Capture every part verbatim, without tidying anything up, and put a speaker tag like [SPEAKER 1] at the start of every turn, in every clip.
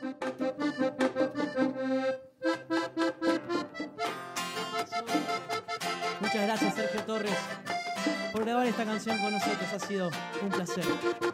[SPEAKER 1] Muchas gracias, Sergio Torres, por grabar esta canción con nosotros. Ha sido un placer.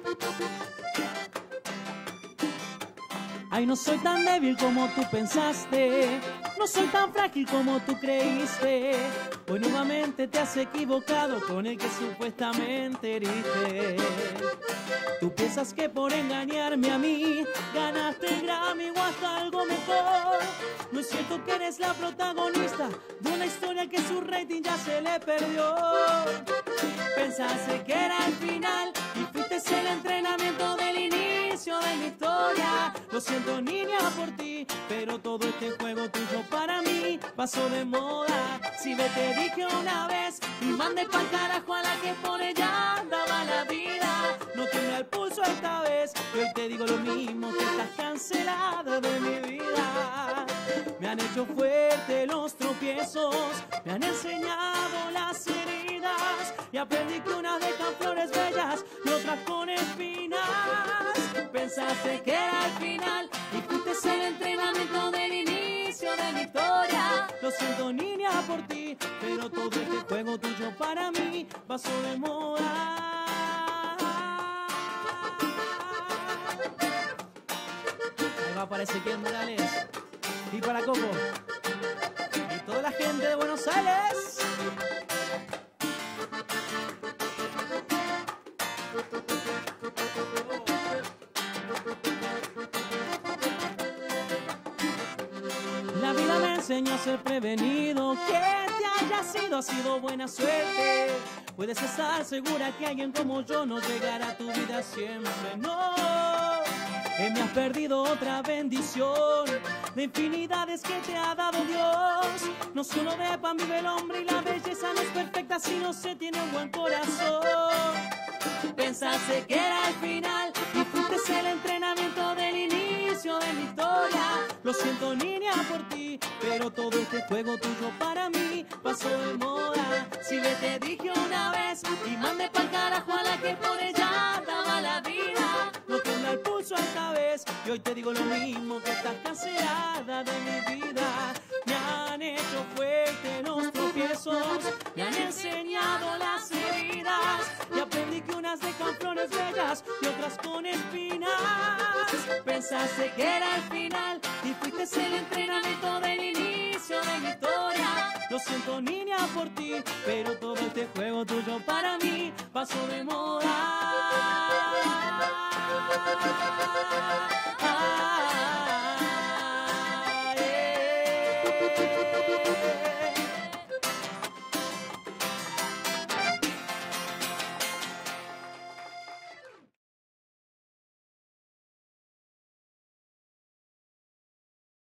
[SPEAKER 1] Ay, no soy tan débil como tú pensaste, no soy tan frágil como tú creíste. Hoy nuevamente te has equivocado con el que supuestamente heriste. Tú piensas que por engañarme a mí ganaste el Grammy o hasta algo mejor. No es cierto que eres la protagonista de una historia que su rating ya se le perdió. Pensaste que era el final y fuiste el entrenamiento del inicio de mi historia. Lo siento, niña, por ti, pero todo este juego tuyo para mí pasó de moda. Si ve te dije una vez y mandé pa'l carajo a la que por ella daba la vida. No tiembla el pulso esta vez y hoy te digo lo mismo, que estás cancelada de mi vida. Me han hecho fuerte los tropiezos, me han enseñado las heridas y aprendí que unas dejan flores bellas y otras con espinas. Pensaste que era el final y fuiste el entrenamiento del inicio de mi historia. Lo siento, niña, por ti, pero todo este juego tuyo para mí pasó de moda. Ahí va para Ezequiel Morales y para Coco y toda la gente de Buenos Aires. La vida me enseñó a ser prevenido, que te haya sido, ha sido buena suerte. Puedes estar segura que alguien como yo no llegará a tu vida siempre, no. Que me has perdido otra bendición de infinidades que te ha dado Dios. No solo de pan vive el hombre y la belleza no es perfecta si no se tiene un buen corazón. Pensaste que era el final y fuiste el entrenamiento del inicio de mi historia. Lo siento, niña, por ti, pero todo este juego tuyo para mí pasó de moda. Si le te dije una vez y mandé pa'l carajo a la que por ella daba la vida. No tiembla el pulso esta vez y hoy te digo lo mismo, que estás cancelada de mi vida. Me han hecho fuerte los tropiezos, me han enseñado las heridas y aprendí que unas dejan flores bellas y otras con espinas. Pensaste que era el final y fuiste el entrenamiento del inicio de mi historia. Lo siento, niña, por ti, pero todo este juego tuyo para mí pasó de moda. Ah,